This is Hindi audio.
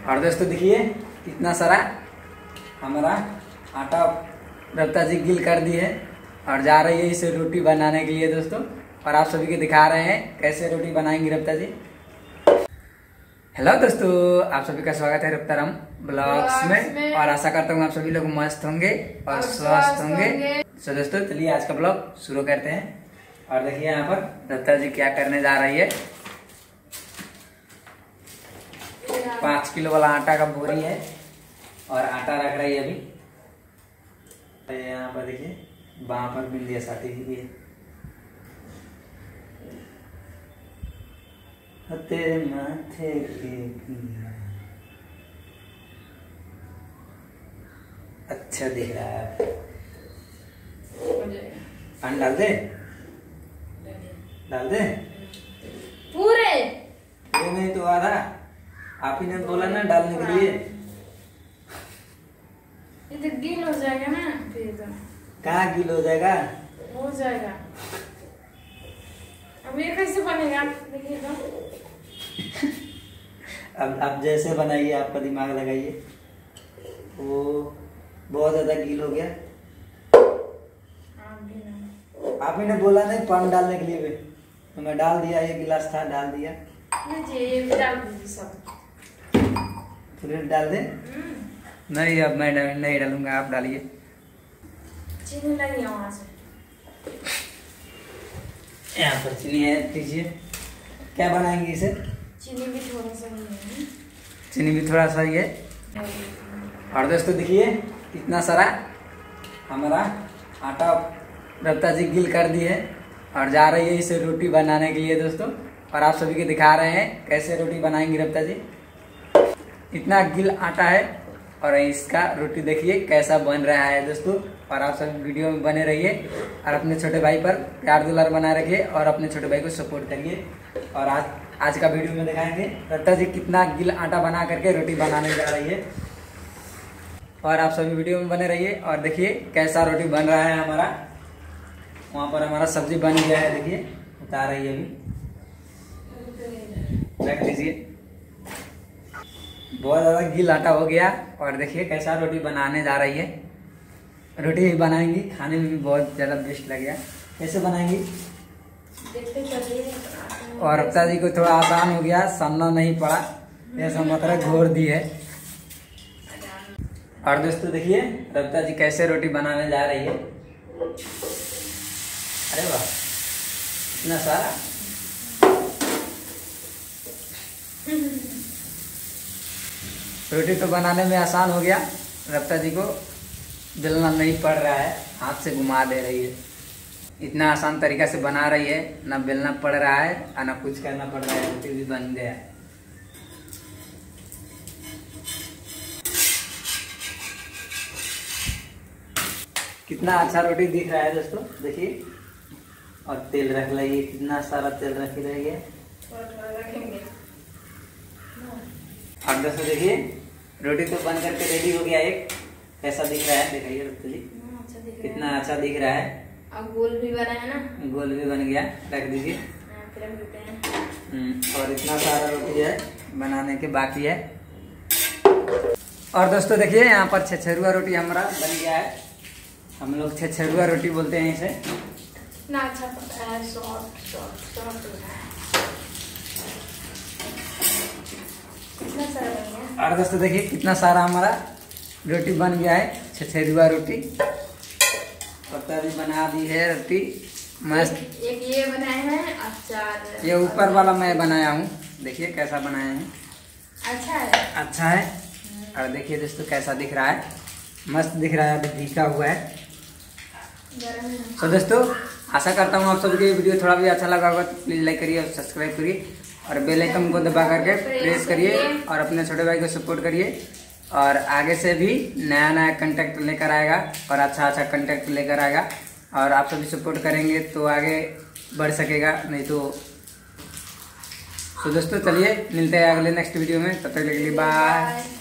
और दोस्तों देखिए कितना सारा हमारा आटा रफ्ता जी गिल कर दी है और जा रही है इसे रोटी बनाने के लिए दोस्तों। और आप सभी को दिखा रहे हैं कैसे रोटी बनाएंगी रफ्ता जी। हेलो दोस्तों, आप सभी का स्वागत है रफ्ताराम ब्लॉग्स में और आशा करता हूँ आप सभी लोग मस्त होंगे और स्वस्थ होंगे। तो दोस्तों चलिए आज का ब्लॉग शुरू करते हैं। और देखिए यहाँ पर रफ्ता जी क्या करने जा रही है। 5 किलो वाला आटा का बोरी है और आटा रख रही है अभी। तो यहाँ पर देखिए वहां पर बिंदिया साटी हुई है। तेरे माथे के अच्छा दिख रहा है। पानी डाल दे पूरे नहीं तो आधा आप ही ने बोला ना डालने के लिए। ये तो गील हो जाएगा ना, फिर तो कहाँ गील हो जाएगा? हो जाएगा। अब ये कैसे बनेगा देखिए तो। अब जैसे बनाइए, आपका दिमाग लगाइए। वो बहुत ज्यादा गील हो गया। आप ही ने बोला नहीं पानी डालने के लिए भी, तो मैं डाल दिया। 1 गिलास था डाल दिया। ये भी डाल दीजिए सब। फिर डाल दे। नहीं अब मैं नहीं डालूंगा, आप डालिए। चीनी लगी है वहां से। यहाँ पर चीनी है, दीजिए। क्या बनाएंगे इसे? चीनी भी थोड़ा सा ही है। चीनी भी थोड़ा सा ही है। और दोस्तों देखिए कितना सारा हमारा आटा रफ्ता जी गिल कर दी है और जा रही है इसे रोटी बनाने के लिए दोस्तों। और आप सभी को दिखा रहे हैं कैसे रोटी बनाएंगी रफ्ता जी। इतना गिल आटा है और इसका रोटी देखिए कैसा बन रहा है दोस्तों। और आप सब वीडियो में बने रहिए और अपने छोटे भाई पर प्यार दुलार बना रखिए और अपने छोटे भाई को सपोर्ट करिए। और आज का वीडियो में दिखाएंगे रफ्ता जी कितना गिल आटा बना करके रोटी बनाने जा रही है। और आप सभी वीडियो में बने रहिए और देखिए कैसा रोटी बन रहा है हमारा। वहाँ पर हमारा सब्जी बन गया है, देखिए उतार रही है अभी। रख दीजिए। बहुत ज़्यादा गिल आटा हो गया और देखिए कैसा रोटी बनाने जा रही है। रोटी भी बनाएंगी, खाने में भी बहुत ज़्यादा बेस्ट लगेगा। कैसे बनाएंगी देखते चलिए। और रफ्ता जी को थोड़ा आसान हो गया, सामना नहीं पड़ा, ऐसा मतलब घोर दी है। और दोस्तों देखिए रफ्ता जी कैसे रोटी बनाने जा रही है। अरे वाह इतना सारा। रोटी तो बनाने में आसान हो गया, रफ्ता जी को बेलना नहीं पड़ रहा है, हाथ से घुमा दे रही है। इतना आसान तरीका से बना रही है, ना बेलना पड़ रहा है और ना कुछ करना पड़ रहा है। रोटी भी बन गया। कितना अच्छा रोटी दिख रहा है दोस्तों, देखिए। और तेल रख लिया, कितना सारा तेल रख रही है। और दोस्तों देखिए रोटी तो बन करके रेडी हो गया। एक कैसा दिख रहा है दिखाइए रफ्ता जी। कितना अच्छा दिख रहा है। अब गोल भी बना है ना। गोल भी बन गया, रख दीजिए। और इतना सारा रोटी है बनाने के बाकी है। और दोस्तों देखिए यहाँ पर छछरुआ रोटी हमारा बन गया है। हम लोग छछरुआ रोटी बोलते हैं इसे। कितना अच्छा पता है, सॉफ्ट है। कितना सारा बन गया। और दोस्तों देखिए कितना सारा हमारा रोटी बन गया है, छछरुआ रोटी। पत्ता भी बना दी है रोटी मस्त। एक ये बनाए हैं अचार। ये ऊपर वाला मैं बनाया हूँ, देखिए कैसा बनाया है। अच्छा है। अच्छा है। और देखिए दोस्तों कैसा दिख रहा है, मस्त दिख रहा है, अभी भीगा हुआ है। तो दोस्तों आशा करता हूँ आप सबके वीडियो थोड़ा भी अच्छा लगा होगा तो प्लीज़ लाइक करिए और सब्सक्राइब करिए और बेल आइकन को दबा करके प्रेस करिए और अपने छोटे भाई को सपोर्ट करिए। और आगे से भी नया कंटेंट लेकर आएगा और अच्छा कंटेंट लेकर आएगा। और आप सभी सपोर्ट करेंगे तो आगे बढ़ सकेगा, नहीं तो दोस्तों चलिए मिलते हैं अगले नेक्स्ट वीडियो में। तब तक के लिए बाय।